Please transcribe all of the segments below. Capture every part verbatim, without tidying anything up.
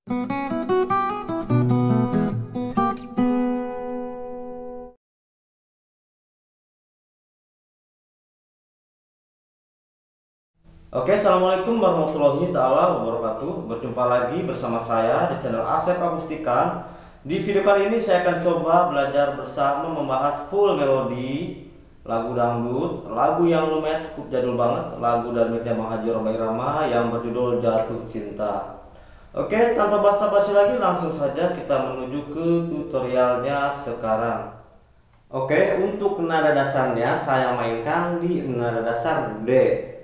Oke, assalamualaikum warahmatullahi taala wabarakatuh. Berjumpa lagi bersama saya di channel Asep Akustikan. Di video kali ini saya akan coba belajar bersama membahas full melodi lagu dangdut, lagu yang lumayan cukup jadul banget, lagu dari Bang Haji Rhoma Irama yang berjudul Jatuh Cinta. Oke, tanpa basa-basi lagi langsung saja kita menuju ke tutorialnya sekarang. Oke, untuk nada dasarnya saya mainkan di nada dasar D.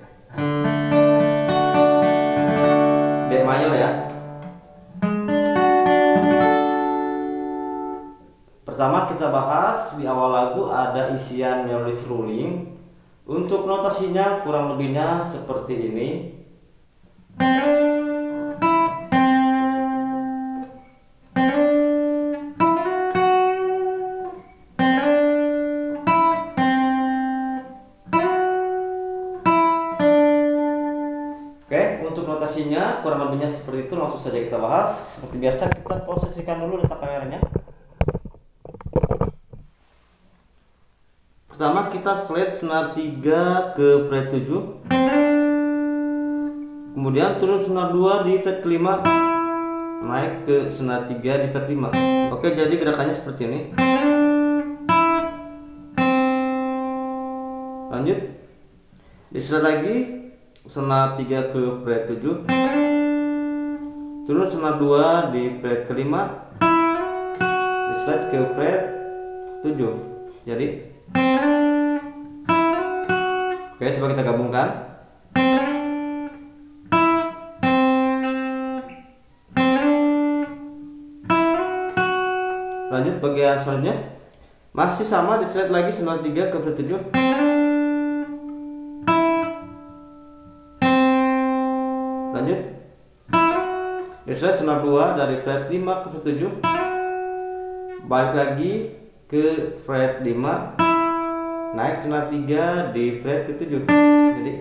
D mayor ya. Pertama kita bahas di awal lagu ada isian melodic ruling. Untuk notasinya kurang lebihnya seperti ini. Untuk notasinya kurang lebihnya seperti itu, langsung saja kita bahas. Seperti biasa kita posisikan dulu letak kameranya. Pertama kita slide senar tiga ke fret tujuh, kemudian turun senar dua di fret kelima, naik ke senar tiga di fret lima. Oke, jadi gerakannya seperti ini. Lanjut di slide lagi senar tiga ke fret tujuh, turun senar dua di fret kelima, di slide ke fret tujuh. Jadi oke, coba kita gabungkan. Lanjut bagian selanjutnya masih sama, di slide lagi senar tiga ke fret tujuh, lanjut di slide senar dua dari fret lima ke fret tujuh, balik lagi ke fret lima, naik senar tiga di fret ke tujuh. Jadi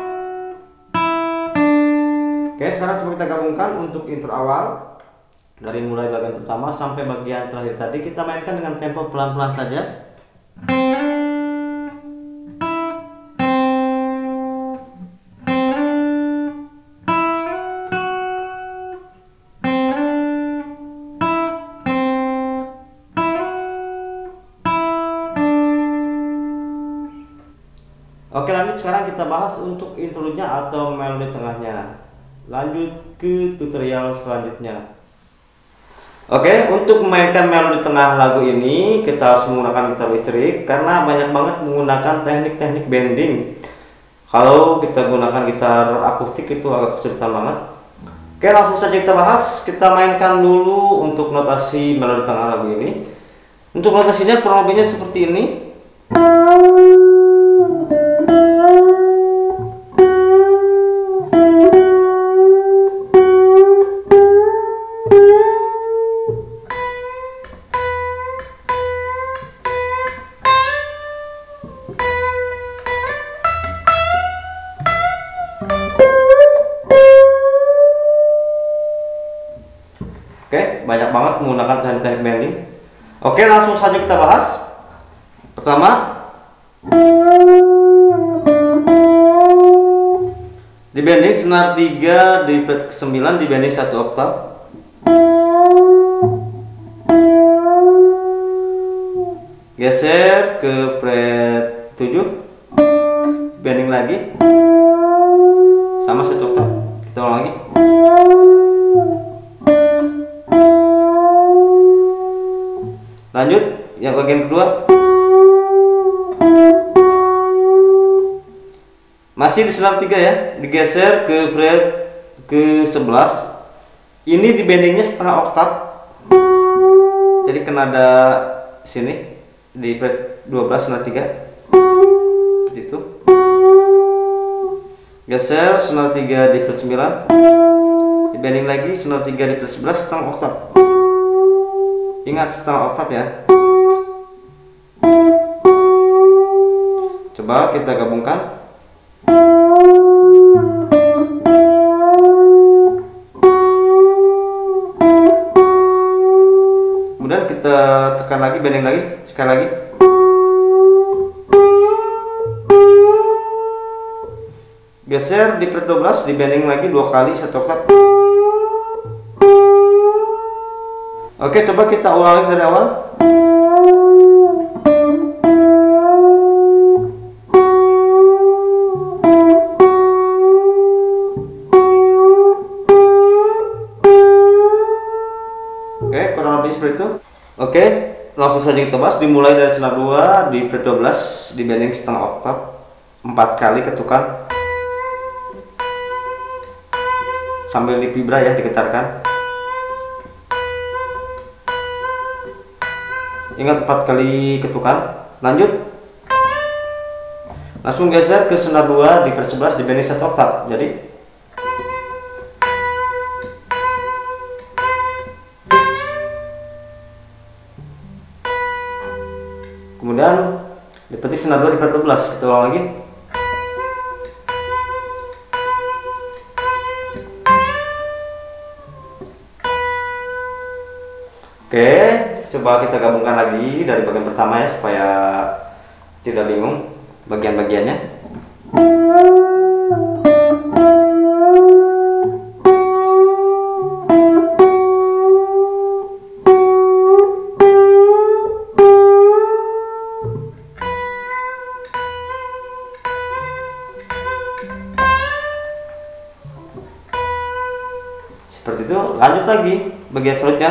oke, sekarang coba kita gabungkan untuk intro awal dari mulai bagian pertama sampai bagian terakhir tadi. Kita mainkan dengan tempo pelan-pelan saja. Oke, lanjut sekarang kita bahas untuk intronya atau melodi tengahnya. Lanjut ke tutorial selanjutnya. Oke, untuk memainkan melodi tengah lagu ini kita harus menggunakan gitar listrik karena banyak banget menggunakan teknik-teknik bending. Kalau kita gunakan gitar akustik itu agak kesulitan banget. Oke, langsung saja kita bahas. Kita mainkan dulu untuk notasi melodi tengah lagu ini. Untuk notasinya kurang lebihnya seperti ini. Oke, banyak banget menggunakan teknik-teknik bending. Oke, langsung saja kita bahas. Pertama, di bending senar tiga di fret ke sembilan, di bending satu oktav. Geser ke fret tujuh, bending lagi sama satu oktav. Kita ulang lagi. Lanjut yang bagian kedua, masih di senar tiga ya, digeser ke fret ke sebelas. Ini di bendingnya setengah oktav, jadi ke nada sini di fret dua belas senar tiga gitu. Geser senar tiga di fret sembilan, di bending lagi senar tiga di fret sebelas setengah oktav. Ingat setengah oktav ya. Coba kita gabungkan. Kemudian kita tekan lagi, bending lagi, sekali lagi. Geser di fret dua belas, di bending lagi dua kali satu oktav. Oke, coba kita ulangi dari awal. Oke, kurang lebih seperti itu. Oke, langsung saja kita bahas. Dimulai dari senar dua di fret dua belas, di bending setengah oktav, empat kali ketukan sambil di vibra ya, digetarkan. Ingat empat kali ketukan. Lanjut, langsung geser ke senar dua di fret sebelas, di bending satu oktav. Jadi kemudian dipetik senar dua di fret dua belas. Kita ulang lagi. Oke, coba kita gabungkan lagi dari bagian pertama ya, supaya tidak bingung bagian-bagiannya. Seperti itu. Lanjut lagi bagian selanjutnya.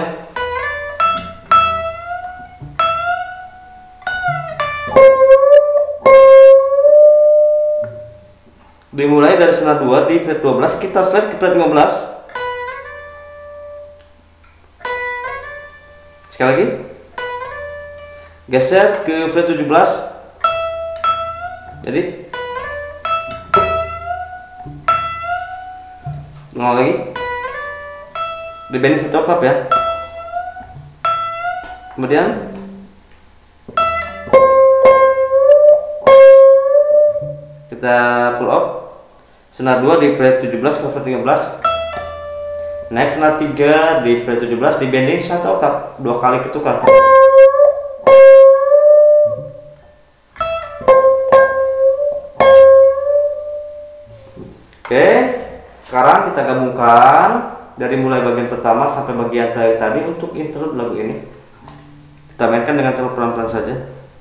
Dimulai dari senar dua di fret dua belas, kita slide ke fret lima belas. Sekali lagi. Geser ke fret tujuh belas. Jadi ulang lagi. Di bending satu oktav ya. Kemudian kita pull up. Senar dua di fret tujuh belas ke fret tiga belas. Naik senar tiga di fret tujuh belas, di bending satu oktav, dua kali ketukan. Oke, sekarang kita gabungkan dari mulai bagian pertama sampai bagian terakhir tadi untuk interlude lagu ini. Kita mainkan dengan tempo pelan-pelan saja.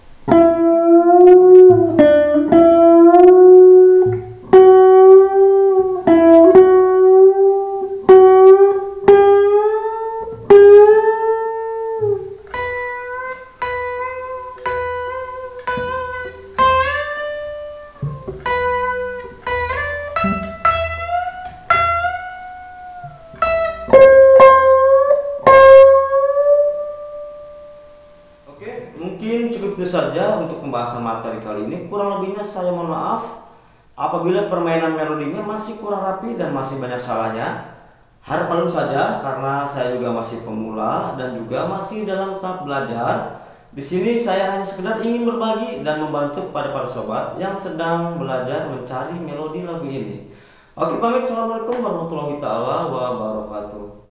Mungkin cukup itu saja untuk pembahasan materi kali ini. Kurang lebihnya saya mohon maaf apabila permainan melodinya masih kurang rapi dan masih banyak salahnya. Harap maklum saja karena saya juga masih pemula dan juga masih dalam tahap belajar. Di sini saya hanya sekedar ingin berbagi dan membantu kepada para sobat yang sedang belajar mencari melodi lagu ini. Oke, pamit. Assalamualaikum warahmatullahi taala wabarakatuh.